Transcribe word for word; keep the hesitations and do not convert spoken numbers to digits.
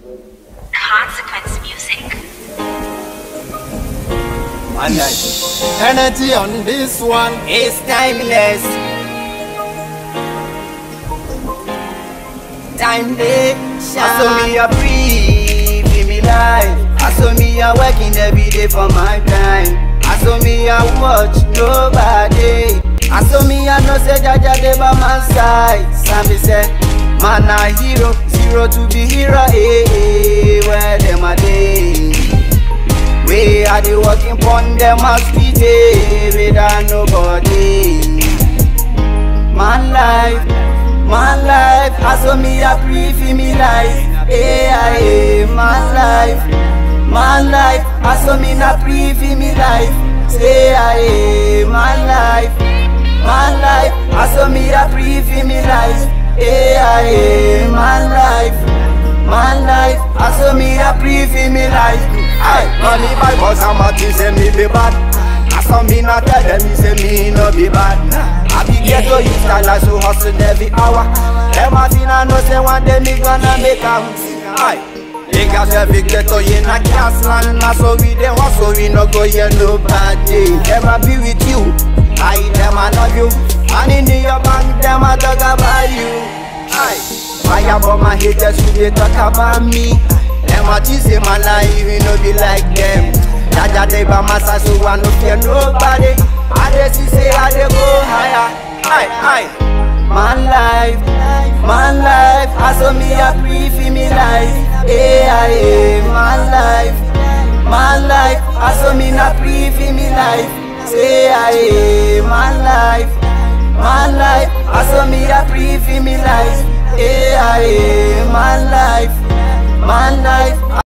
Consequence music. Energy on this one is timeless. Timeless. I saw me a free, feel me life. I saw me a working every day for my time. I saw me a watch nobody. I saw me a no say Jaja dey by my side. Sammy said, man a hero, zero to be hero. Eh, eh, where them a day? We are the working pon them a street eh, without nobody. Man life, man life. I saw me a pre for me life. Eh, eh, man life, man life. I saw me na pre for me life. Say eh, man life, man life. I saw me a pre for me life. Eh, eh, man life, man life. I saw me a pre for me life. Aye, money by boss and Martin say me be bad. I saw me not tell them me say me no be bad. I be get to use style I so hustle every hour. Them a fin I know say one day me gonna make a aye. Niggas every ghetto in a castle and so we dey hustle we no go hear nobody. Them a be with you, I them a love you. And in your bank them a talk about you. Aye, fire about my haters who they talk about me. Them a tease my life, we no be like them. Jaja dey by my side, so I no fear nobody. I dey see say I dey go higher. Aye, aye. Man life, man life. I saw me a pre for me life. Eh, aye, man life, man life. I saw me na pre for me life. Say aye, man life, man life. I saw me a pre for me life. Eh, aye, man life, man life.